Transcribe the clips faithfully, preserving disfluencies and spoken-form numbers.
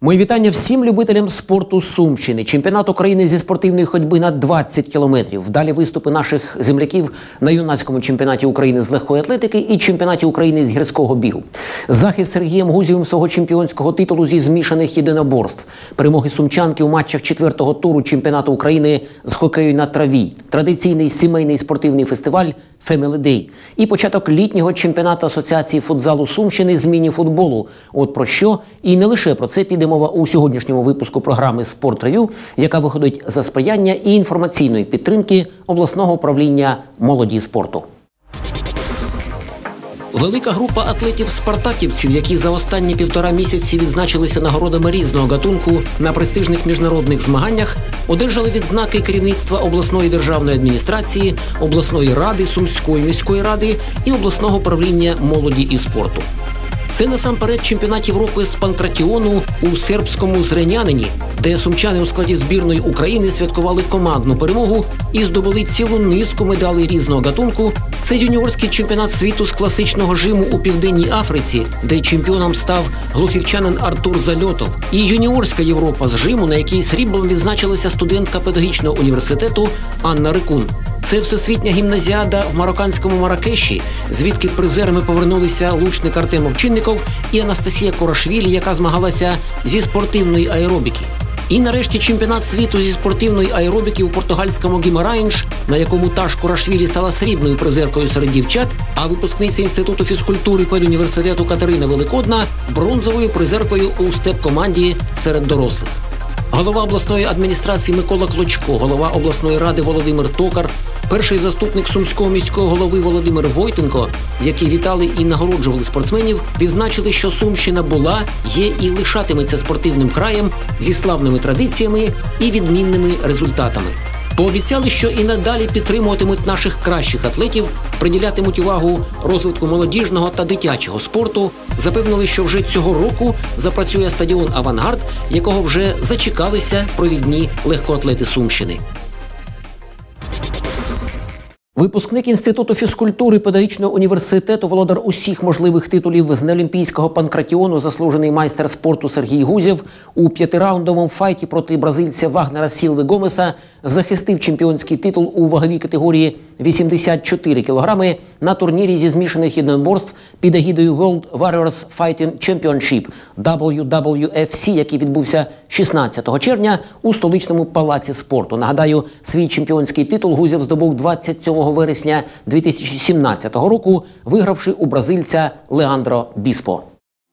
Мої вітання всім любителям спорту Сумщини. Чемпіонат України зі спортивної ходьби на двадцять кілометрів. Далі виступи наших земляків на юнацькому чемпіонаті України з легкої атлетики і чемпіонаті України з гірського бігу. Захист Сергієм Гузєвим свого чемпіонського титулу зі змішаних єдиноборств. Перемоги сумчанки у матчах четвертого туру чемпіонату України з хокею на траві. Традиційний сімейний спортивний фестиваль Family Day. І початок літнього чемпіонату Асоціації футзалу Сумщини з міні-футболу. От про що і не лише про це піде мова у сьогоднішньому випуску програми «Спорт-рев'ю», яка виходить за сприяння і інформаційної підтримки обласного управління молоді і спорту. Велика група атлетів-спартаківців, які за останні півтора місяці відзначилися нагородами різного гатунку на престижних міжнародних змаганнях, одержали відзнаки керівництва обласної державної адміністрації, обласної ради, Сумської міської ради і обласного управління молоді і спорту. Це насамперед чемпіонат Європи з панкратіону у сербському Зренянині, де сумчани у складі збірної України святкували командну перемогу і здобули цілу низку медалей різного гатунку. Це юніорський чемпіонат світу з класичного жиму у Південній Африці, де чемпіоном став глухівчанин Артур Зальотов. І юніорська Європа з жиму, на якій сріблом відзначилася студентка педагогічного університету Анна Рикун. Це всесвітня гімназіада в марокканському Маракеші, звідки призерами повернулися лучник Артем Овчинников і Анастасія Корашвілі, яка змагалася зі спортивної аеробіки. І нарешті чемпіонат світу зі спортивної аеробіки у португальському Гімараїнш, на якому та ж Корашвілі стала срібною призеркою серед дівчат, а випускниця Інституту фізкультури педуніверситету Катерина Великодна – бронзовою призеркою у степ-команді серед дорослих. Голова обласної адміністрації Микола Клочко, голова обласної ради Володимир Токар, перший заступник Сумського міського голови Володимир Войтенко, які вітали і нагороджували спортсменів, відзначили, що Сумщина була, є і лишатиметься спортивним краєм зі славними традиціями і відмінними результатами. Пообіцяли, що і надалі підтримуватимуть наших кращих атлетів, приділятимуть увагу розвитку молодіжного та дитячого спорту, запевнили, що вже цього року запрацює стадіон «Авангард», якого вже зачекалися провідні легкоатлети Сумщини. Випускник Інституту фізкультури педагогічного університету, володар усіх можливих титулів з неолімпійського панкратіону, заслужений майстер спорту Сергій Гузєв у п'ятираундовому файті проти бразильця Вагнера Сілви Гомеса захистив чемпіонський титул у ваговій категорії вісімдесят чотири кілограми на турнірі зі змішаних єдиноборств під егідою World Warriors Fighting Championship дабл ю дабл ю еф сі, який відбувся шістнадцятого червня у столичному палаці спорту. Нагадаю, свій чемпіонський титул Гузєв здобув двадцять сьомого вересня дві тисячі сімнадцятого року, вигравши у бразильця Леандро Біспо.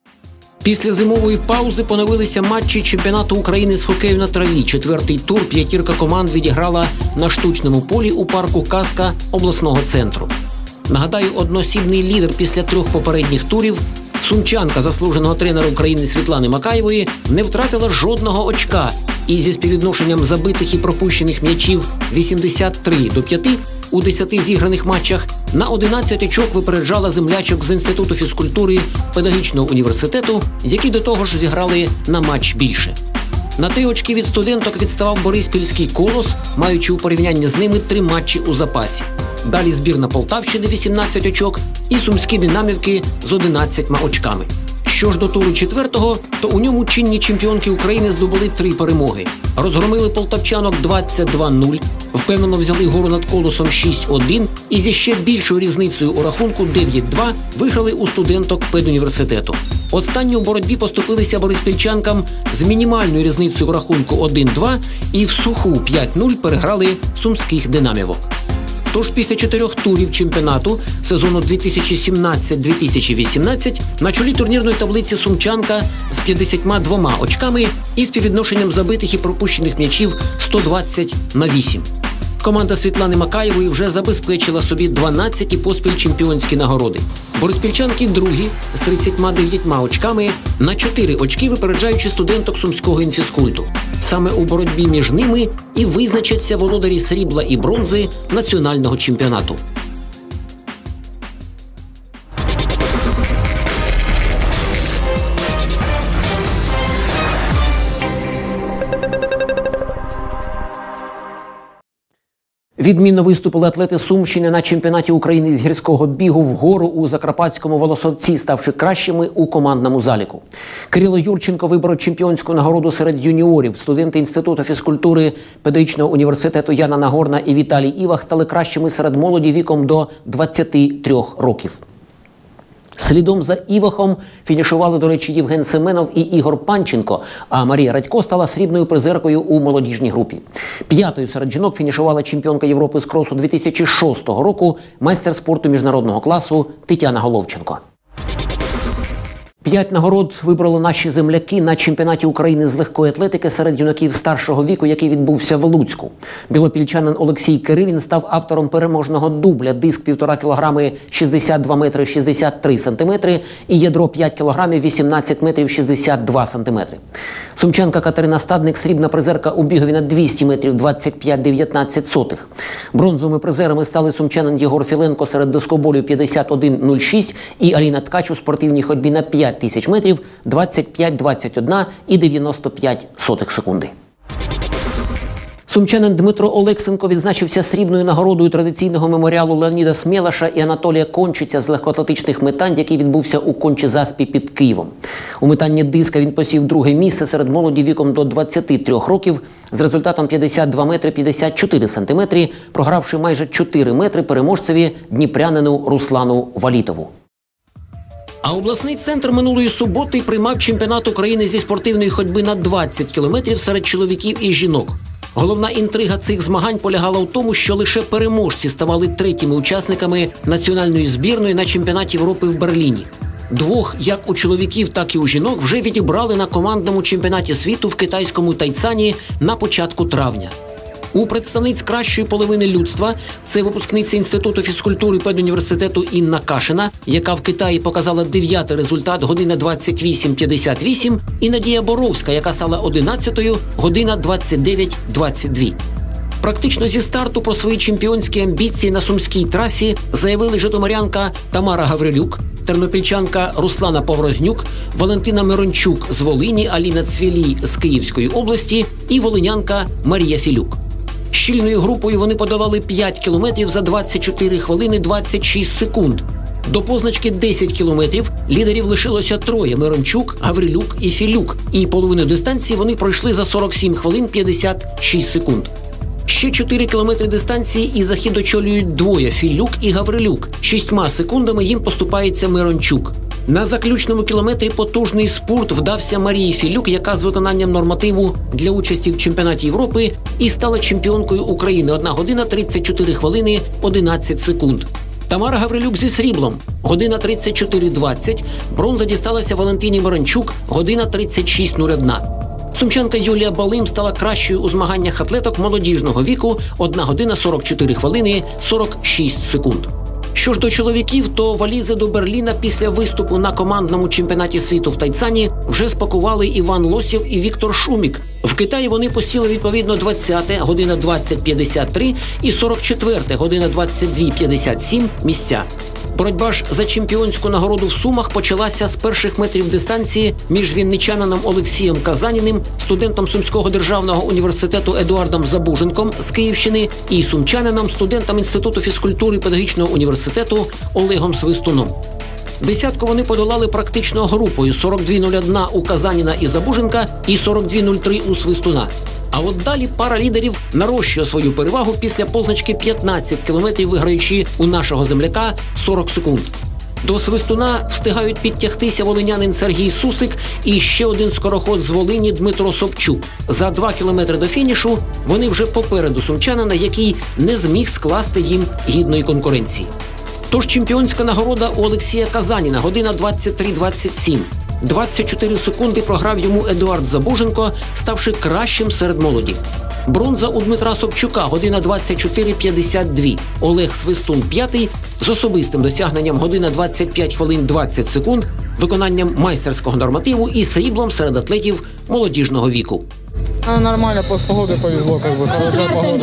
Після зимової паузи поновилися матчі чемпіонату України з хокею на траві. Четвертий тур п'ятірка команд відіграла на штучному полі у парку «Казка» обласного центру. Нагадаю, одноосібний лідер після трьох попередніх турів, сумчанка заслуженого тренера України Світлани Макаєвої, не втратила жодного очка і зі співвідношенням забитих і пропущених м'ячів вісімдесят три до п'яти у десяти зіграних матчах на одинадцять очок випереджала землячок з Інституту фізкультури педагогічного університету, які до того ж зіграли на матч більше. На три очки від студенток відставав Бориспільський «Колос», маючи у порівнянні з ними три матчі у запасі. Далі збірна Полтавщини вісімнадцять очок і сумські «Динамівки» з одинадцятьма очками. Що ж до туру четвертого, то у ньому чинні чемпіонки України здобули три перемоги. Розгромили полтавчанок двадцять два нуль, впевнено взяли гору над «Колосом» шість один і зі ще більшою різницею у рахунку дев'ять два виграли у студенток педуніверситету. Останні у боротьбі поступилися бориспільчанкам з мінімальною різницею у рахунку один два і в суху п'ять нуль переграли сумських «Динамівок». Тож після чотирьох турів чемпіонату сезону дві тисячі сімнадцять - дві тисячі вісімнадцять на чолі турнірної таблиці сумчанка з п'ятдесятьма двома очками і співвідношенням забитих і пропущених м'ячів сто двадцять на вісім. Команда Світлани Макаєвої вже забезпечила собі дванадцяті поспіль чемпіонські нагороди. Бориспільчанки другі з тридцятьма дев'ятьма очками на чотири очки випереджаючи студенток Сумського інфізкульту. Саме у боротьбі між ними і визначаться володарі срібла і бронзи національного чемпіонату. Відмінно виступили атлети Сумщини на чемпіонаті України з гірського бігу вгору у Закарпатському Волосовці, ставши кращими у командному заліку. Кирило Юрченко виборов чемпіонську нагороду серед юніорів. Студенти Інституту фізкультури педагогічного університету Яна Нагорна і Віталій Івах стали кращими серед молоді віком до двадцяти трьох років. Слідом за Івахом фінішували, до речі, Євген Семенов і Ігор Панченко, а Марія Радько стала срібною призеркою у молодіжній групі. П'ятою серед жінок фінішувала чемпіонка Європи з кросу дві тисячі шостого року, майстер спорту міжнародного класу Тетяна Головченко. П'ять нагород вибрали наші земляки на чемпіонаті України з легкої атлетики серед юнаків старшого віку, який відбувся в Луцьку. Білопільчанин Олексій Кирилін став автором переможного дубля: диск півтора кілограми шістдесят два метри шістдесят три сантиметри і ядро п'ять кілограмів вісімнадцять метрів шістдесят два сантиметри. Сумчанка Катерина Стадник – срібна призерка у бігові на двісті метрів двадцять п'ять дев'ятнадцять сотих. Бронзовими призерами стали сумчанин Єгор Філенко серед дискоболів п'ятдесят один нуль шість і Аліна Ткач у спортивній ходьбі на п'ять тисяч метрів двадцять п'ять двадцять один і дев'яносто п'ять сотих секунди. Сумчанин Дмитро Олексенко відзначився срібною нагородою традиційного меморіалу Леоніда Смєлаша і Анатолія Кончиця з легкоатлетичних метань, який відбувся у Кончі-Заспі під Києвом. У метанні диска він посів друге місце серед молоді віком до двадцяти трьох років з результатом п'ятдесят два метри п'ятдесят чотири сантиметри, програвши майже чотири метри переможцеві дніпрянину Руслану Валітову. А обласний центр минулої суботи приймав чемпіонат України зі спортивної ходьби на двадцять кілометрів серед чоловіків і жінок. Головна інтрига цих змагань полягала в тому, що лише переможці ставали третіми учасниками національної збірної на чемпіонаті Європи в Берліні. Двох, як у чоловіків, так і у жінок, вже відібрали на командному чемпіонаті світу в китайському Тайцані на початку травня. У представниць кращої половини людства – це випускниця Інституту фізкультури педуніверситету Інна Кашина, яка в Китаї показала дев'ятий результат година двадцять вісім п'ятдесят вісім, і Надія Боровська, яка стала одинадцятою, година двадцять дев'ять двадцять два. Практично зі старту про свої чемпіонські амбіції на сумській трасі заявили житомирянка Тамара Гаврилюк, тернопільчанка Руслана Поврознюк, Валентина Мирончук з Волині, Аліна Цвілій з Київської області і волинянка Марія Філюк. Щільною групою вони подолали п'ять кілометрів за двадцять чотири хвилини двадцять шість секунд. До позначки десять кілометрів лідерів лишилося троє – Мирончук, Гаврилюк і Філюк. І половину дистанції вони пройшли за сорок сім хвилин п'ятдесят шість секунд. Ще чотири кілометри дистанції і захід очолюють двоє – Філюк і Гаврилюк. Шістьма секундами їм поступається Мирончук. На заключному кілометрі потужний спурт вдався Марії Філюк, яка з виконанням нормативу для участі в чемпіонаті Європи і стала чемпіонкою України. одна година тридцять чотири хвилини одинадцять секунд. Тамара Гаврилюк зі сріблом. Година тридцять чотири двадцять. Бронза дісталася Валентині Мирончук. Година тридцять шість нуль один. Сумчанка Юлія Балим стала кращою у змаганнях атлеток молодіжного віку. одна година сорок чотири хвилини сорок шість секунд. Що ж до чоловіків, то валізи до Берліна після виступу на командному чемпіонаті світу в Тайцані вже спакували Іван Лосєв і Віктор Шумік. В Китаї вони посіли відповідно двадцяте, година двадцять п'ятдесят три і сорок четверте, година двадцять два п'ятдесят сім місця. Боротьба ж за чемпіонську нагороду в Сумах почалася з перших метрів дистанції між вінничанином Олексієм Казаніним, студентом Сумського державного університету Едуардом Забуженком з Київщини і сумчанином, студентом Інституту фізкультури педагогічного університету Олегом Свистуном. Десятку вони подолали практично групою – сорок два нуль один у Казаніна і Забуженка і сорок два нуль три у Свистуна. А от далі пара лідерів нарощує свою перевагу після позначки п'ятнадцять кілометрів, виграючи у нашого земляка сорок секунд. До Свистуна встигають підтягтися волинянин Сергій Сусик і ще один скороход з Волині Дмитро Собчук. За два кілометри до фінішу вони вже попереду сумчанина, який не зміг скласти їм гідної конкуренції. Тож чемпіонська нагорода у Олексія Казаніна – година двадцять три двадцять сім. двадцять чотири секунди програв йому Едуард Забуженко, ставши кращим серед молоді. Бронза у Дмитра Собчука – година двадцять чотири п'ятдесят два. Олег Свистун – п'ятий, з особистим досягненням година двадцять п'ять хвилин двадцять секунд, виконанням майстерського нормативу і сріблом серед атлетів молодіжного віку. А, нормально, после погоды повезло, как бы, хорошая погода.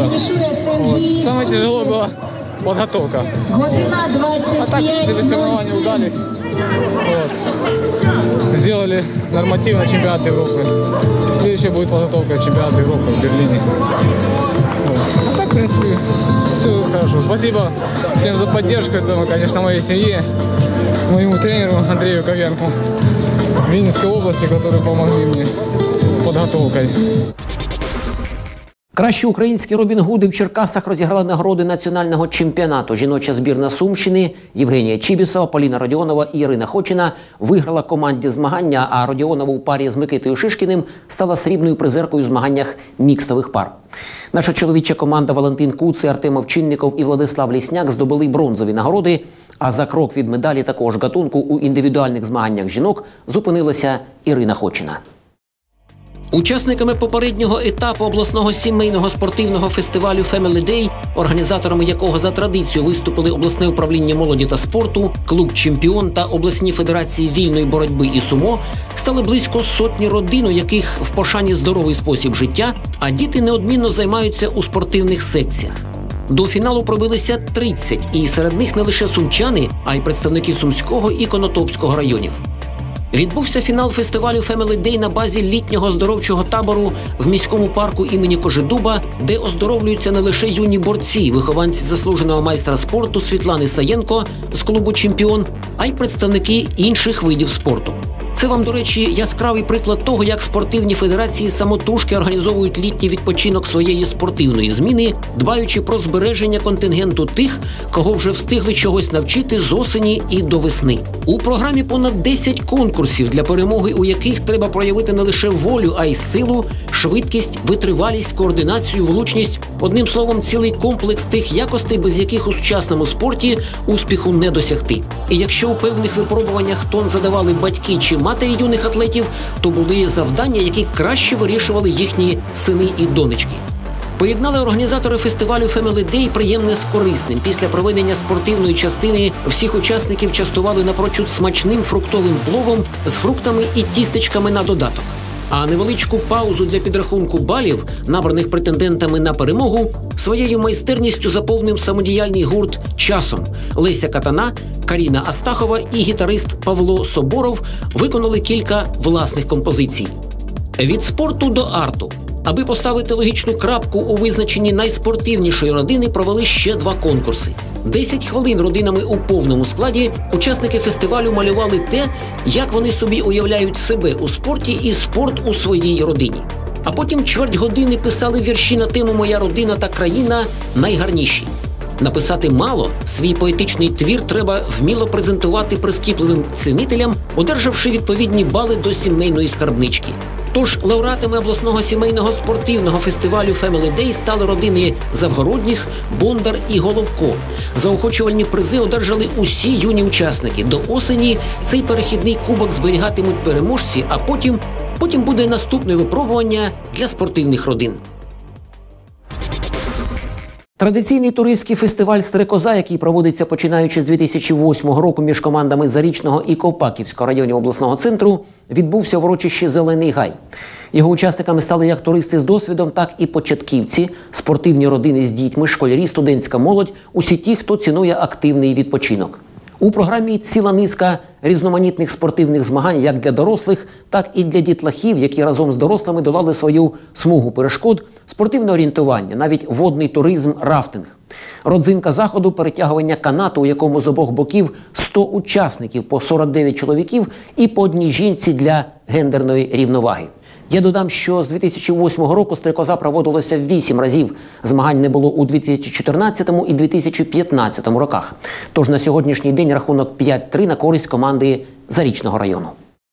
Вот. Самое тяжелое было подготовка. Вот. А так, соревнования удались. Вот. Сделали норматив на чемпионат Европы. Следующая будет подготовка к чемпионату Европы в Берлине. Вот. А так, в принципе, все хорошо. Спасибо всем за поддержку. Это, конечно, моей семье, моему тренеру Андрею Ковенку в Винницкой области, которые помогли мне с подготовкой. Кращі українські Робін Гуди в Черкасах розіграли нагороди національного чемпіонату. Жіноча збірна Сумщини Євгенія Чібісова, Поліна Родіонова і Ірина Хочина виграла командні змагання, а Родіонова у парі з Микитою Шишкіним стала срібною призеркою у змаганнях мікстових пар. Наша чоловіча команда Валентин Куци, Артем Овчинников і Владислав Лісняк здобули бронзові нагороди, а за крок від медалі такого ж гатунку у індивідуальних змаганнях жінок зупинилася Ірина Хочина. Учасниками попереднього етапу обласного сімейного спортивного фестивалю Family Day, організаторами якого за традицією виступили обласне управління молоді та спорту, клуб «Чемпіон» та обласні федерації вільної боротьби і сумо, стали близько сотні родин, у яких в пошані здоровий спосіб життя, а діти неодмінно займаються у спортивних секціях. До фіналу пробилися тридцять, і серед них не лише сумчани, а й представники Сумського і Конотопського районів. Відбувся фінал фестивалю Family Day на базі літнього оздоровчого табору в міському парку імені Кожедуба, де оздоровлюються не лише юні борці, вихованці заслуженого майстра спорту Світлани Саєнко з клубу «Чемпіон», а й представники інших видів спорту. Це вам, до речі, яскравий приклад того, як спортивні федерації самотужки організовують літній відпочинок своєї спортивної зміни, дбаючи про збереження контингенту тих, кого вже встигли чогось навчити з осені і до весни. У програмі понад десять конкурсів, для перемоги у яких треба проявити не лише волю, а й силу, швидкість, витривалість, координацію, влучність. Одним словом, цілий комплекс тих якостей, без яких у сучасному спорті успіху не досягти. І якщо у певних випробуваннях тон задавали батьки чи матері юних атлетів, то були завдання, які краще вирішували їхні сини і донечки. Поєднали організатори фестивалю Family Day приємне з корисним. Після проведення спортивної частини всіх учасників частували напрочуд смачним фруктовим пловом з фруктами і тістечками на додаток. А невеличку паузу для підрахунку балів, набраних претендентами на перемогу, своєю майстерністю заповнив самодіяльний гурт «Часом». Леся Катана, Каріна Астахова і гітарист Павло Соборов виконали кілька власних композицій. Від спорту до арту. Аби поставити логічну крапку у визначенні найспортивнішої родини, провели ще два конкурси. Десять хвилин родинами у повному складі учасники фестивалю малювали те, як вони собі уявляють себе у спорті і спорт у своїй родині. А потім чверть години писали вірші на тему «Моя родина та країна найгарніші». Написати мало, свій поетичний твір треба вміло презентувати прискіпливим цінителям, одержавши відповідні бали до сімейної скарбнички. Тож лауреатами обласного сімейного спортивного фестивалю Family Day стали родини Завгородніх, Бондар і Головко. Заохочувальні призи одержали усі юні учасники. До осені цей перехідний кубок зберігатимуть переможці, а потім, потім буде наступне випробування для спортивних родин. Традиційний туристський фестиваль «Стрекоза», який проводиться починаючи з дві тисячі восьмого року між командами Зарічного і Ковпаківського районів обласного центру, відбувся в урочищі «Зелений гай». Його учасниками стали як туристи з досвідом, так і початківці, спортивні родини з дітьми, школярі, студентська молодь – усі ті, хто цінує активний відпочинок. У програмі ціла низка різноманітних спортивних змагань як для дорослих, так і для дітлахів, які разом з дорослими долали свою смугу перешкод, спортивне орієнтування, навіть водний туризм, рафтинг. Родзинка заходу – перетягування канату, у якому з обох боків сто учасників, по сорок дев'ять чоловіків і по одній жінці для гендерної рівноваги. Я додам, що з дві тисячі восьмого року «Стрекоза» проводилося вісім разів. Змагань не було у дві тисячі чотирнадцятому і дві тисячі п'ятнадцятому роках. Тож на сьогоднішній день рахунок п'ять три на користь команди Зарічного району.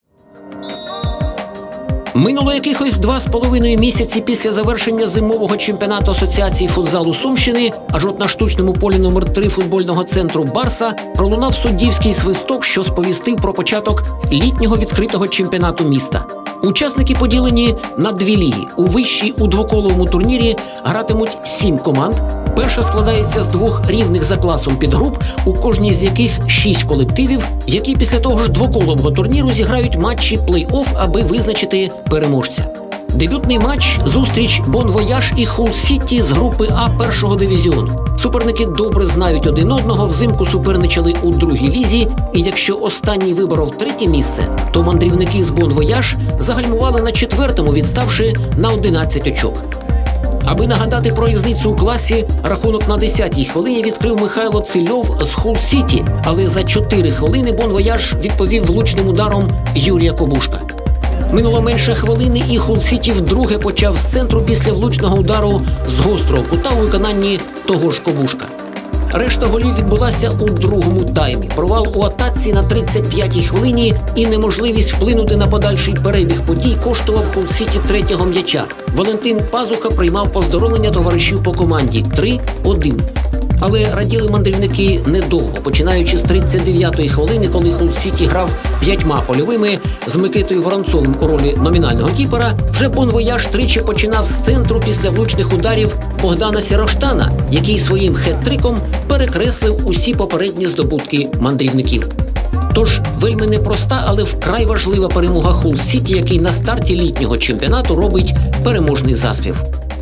Минуло якихось два з половиною місяці після завершення зимового чемпіонату Асоціації футзалу Сумщини, аж от на штучному полі номер три футбольного центру «Барса» пролунав суддівський свисток, що сповістив про початок літнього відкритого чемпіонату міста. Учасники поділені на дві ліги. У вищій у двоколовому турнірі гратимуть сім команд. Перша складається з двох рівних за класом підгруп, у кожній з яких шість колективів, які після того ж двоколового турніру зіграють матчі плей-офф, аби визначити переможця. Дебютний матч – зустріч Бон-Вояж і Хул-Сіті з групи А першого дивізіону. Суперники добре знають один одного, взимку суперничали у другій лізі, і якщо останній виборов третє місце, то мандрівники з Бон-Вояж загальмували на четвертому, відставши на одинадцять очок. Аби нагадати про різницю у класі, рахунок на десятій хвилині відкрив Михайло Цильов з Хул-Сіті, але за чотири хвилини Бон-Вояж відповів влучним ударом Юрія Кобушка. Минуло менше хвилини, і Хул-Сіті вдруге почав з центру після влучного удару з гострого кута у виконанні того ж Кобушка. Решта голів відбулася у другому таймі. Провал у атаці на тридцять п'ятій хвилині і неможливість вплинути на подальший перебіг подій коштував Хул-Сіті третього м'яча. Валентин Пазуха приймав поздоровлення товаришів по команді три один. Але раділи мандрівники недовго, починаючи з тридцять дев'ятої хвилини, коли Хул-Сіті грав п'ятьма польовими з Микитою Воронцовим у ролі номінального кіпера, вже Бон-Вояж тричі починав з центру після влучних ударів Богдана Сіроштана, який своїм хет-триком перекреслив усі попередні здобутки мандрівників. Тож вельми непроста, але вкрай важлива перемога Хул-Сіті, який на старті літнього чемпіонату робить переможний заспів.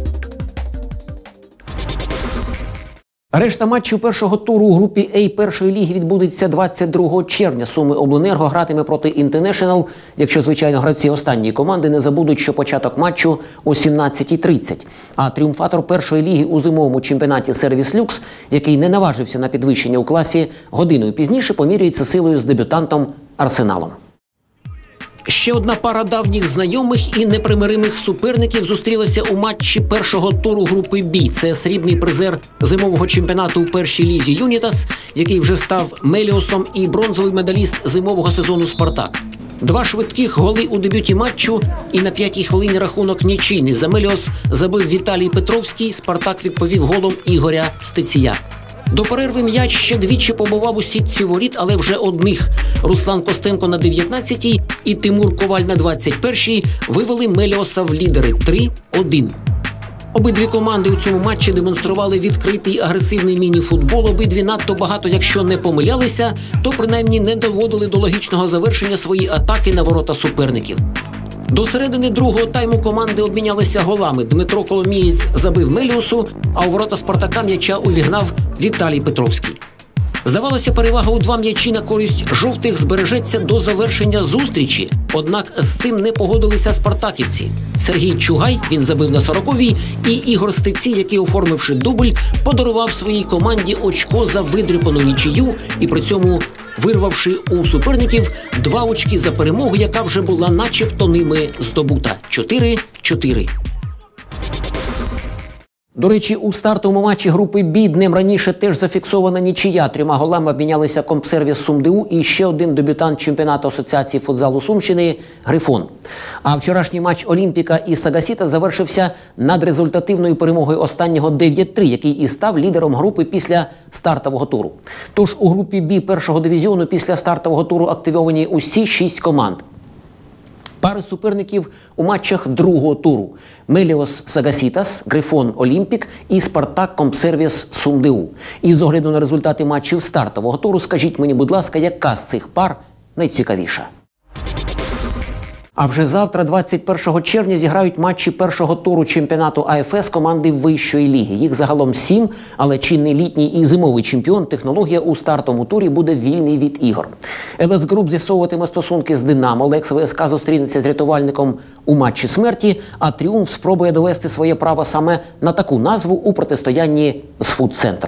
Решта матчів першого туру у групі А першої ліги відбудеться двадцять другого червня. Суми Обленерго гратиме проти Інтернешнл, якщо, звичайно, гравці останньої команди не забудуть, що початок матчу о сімнадцятій тридцять. А тріумфатор першої ліги у зимовому чемпіонаті Сервіс Люкс, який не наважився на підвищення у класі, годиною пізніше поміряється силою з дебютантом Арсеналом. Ще одна пара давніх знайомих і непримиримих суперників зустрілася у матчі першого туру групи Б. Це срібний призер зимового чемпіонату у першій лізі Юнітас, який вже став Меліосом, і бронзовий медаліст зимового сезону Спартак. Два швидких голи у дебюті матчу, і на п'ятій хвилині рахунок нічийний. За Меліос забив Віталій Петровський, Спартак відповів голом Ігоря Стеція. До перерви м'яч ще двічі побував у сітці воріт, але вже одних. Руслан Костенко на дев'ятнадцятій і Тимур Коваль на двадцять першій вивели Меліоса в лідери три один. Обидві команди у цьому матчі демонстрували відкритий агресивний міні-футбол. Обидві надто багато, якщо не помилялися, то принаймні не доводили до логічного завершення свої атаки на ворота суперників. До середини другого тайму команди обмінялися голами. Дмитро Коломієць забив Меліосу, а у ворота Спартака м'яча увігнав Віталій Петровський. Здавалося, перевага у два м'ячі на користь жовтих збережеться до завершення зустрічі. Однак з цим не погодилися спартаківці. Сергій Чугай, він забив на сороковій, і Ігор Стецій, який, оформивши дубль, подарував своїй команді очко за видріпану нічию і при цьому вирвавши у суперників два очки за перемогу, яка вже була начебто ними здобута. чотири чотири. До речі, у стартовому матчі групи Б днем раніше теж зафіксована нічия. Трьома голами обмінялися Компсервіс СумДУ і ще один дебютант чемпіонату Асоціації футзалу Сумщини – Грифон. А вчорашній матч Олімпіка і Сагасіта завершився надрезультативною перемогою останнього дев'ять три, який і став лідером групи після стартового туру. Тож у групі Б першого дивізіону після стартового туру активовані усі шість команд. Пари суперників у матчах другого туру – Меліос Сагасітас, Грифон Олімпік і Спартак Компсервіс СумДУ. І з огляду на результати матчів стартового туру, скажіть мені, будь ласка, яка з цих пар найцікавіша? А вже завтра, двадцять першого червня, зіграють матчі першого туру чемпіонату АФС команди вищої ліги. Їх загалом сім, але чинний літній і зимовий чемпіон технологія у стартовому турі буде вільний від ігор. ЛС Груп з'ясовуватиме стосунки з Динамо, Лекс ВСК зустрінеться з рятувальником у матчі смерті, а Тріумф спробує довести своє право саме на таку назву у протистоянні з Фудцентр.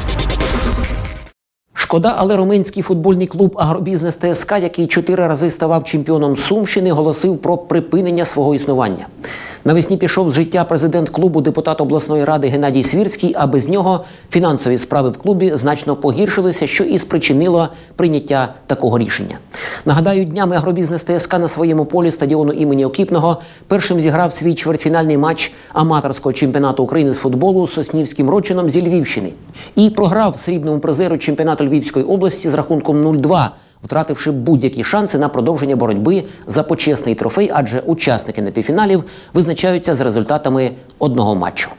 Шкода, але румунський футбольний клуб «Агробізнес ТСК», який чотири рази ставав чемпіоном Сумщини, оголосив про припинення свого існування. Навесні пішов з життя президент клубу, депутат обласної ради Геннадій Свірський, а без нього фінансові справи в клубі значно погіршилися, що і спричинило прийняття такого рішення. Нагадаю, днями «Агробізнес ТСК» на своєму полі стадіону імені Окіпного першим зіграв свій чвертьфінальний матч аматорського чемпіонату України з футболу з Соснівським Родчином зі Львівщини. І програв срібному призеру чемпіонату Львівської області з рахунком нуль два, втративши будь-які шанси на продовження боротьби за почесний трофей, адже учасники напівфіналів визначаються з результатами одного матчу.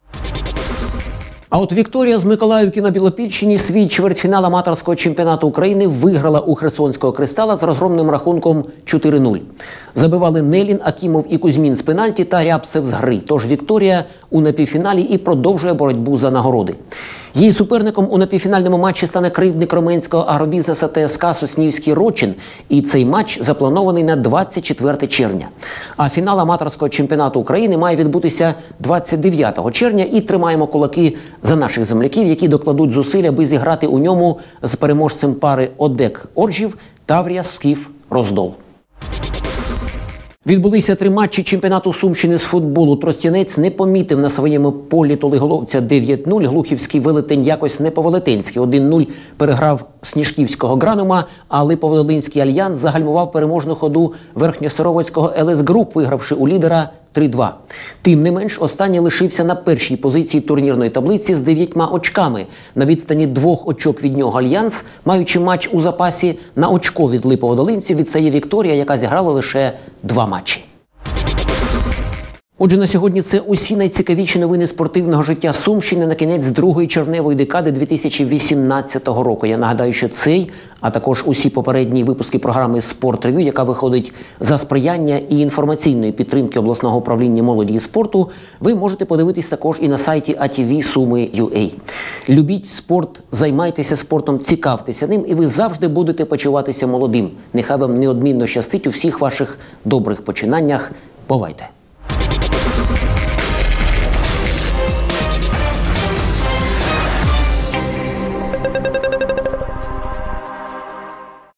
А от Вікторія з Миколаївки на Білопільщині свій чвертьфінал аматорського чемпіонату України виграла у Херсонського «Кристала» з розгромним рахунком чотири нуль. Забивали Нелін, Акімов і Кузьмін з пенальті та Рябцев з гри. Тож Вікторія у напівфіналі і продовжує боротьбу за нагороди. Її суперником у напівфінальному матчі стане кривдник Роменського агробізнесу ТСК «Соснівський Рочин». І цей матч запланований на двадцять четверте червня. А фінал аматорського чемпіонату України має відбутися двадцять дев'ятого червня. І тримаємо кулаки за наших земляків, які докладуть зусиль, аби зіграти у ньому з переможцем пари Одек-Оржів Таврія Скіф-Роздол. Відбулися три матчі чемпіонату Сумщини з футболу. Тростянець не помітив на своєму полі толиголовця дев'ять нуль. Глухівський велетень якось не по-велетенськи один нуль переграв Сніжківського Гранума, а Липоводолинський Альянс загальмував переможну ходу Верхньосоровецького ел ес Груп, вигравши у лідера три два. Тим не менш, останній лишився на першій позиції турнірної таблиці з дев'ятьма очками. На відстані двох очок від нього Альянс, маючи матч у запасі на очко від Липоводолинців, відстає Вікторія, яка зіграла лише два матчі. Отже, на сьогодні це усі найцікавіші новини спортивного життя Сумщини на кінець другої червневої декади дві тисячі вісімнадцятого року. Я нагадаю, що цей, а також усі попередні випуски програми «Спорт-рев'ю», яка виходить за сприяння і інформаційної підтримки обласного управління молоді і спорту, ви можете подивитись також і на сайті а ті ві суми крапка ю а. Любіть спорт, займайтеся спортом, цікавтеся ним, і ви завжди будете почуватися молодим. Нехай вам неодмінно щастить у всіх ваших добрих починаннях. Бувайте!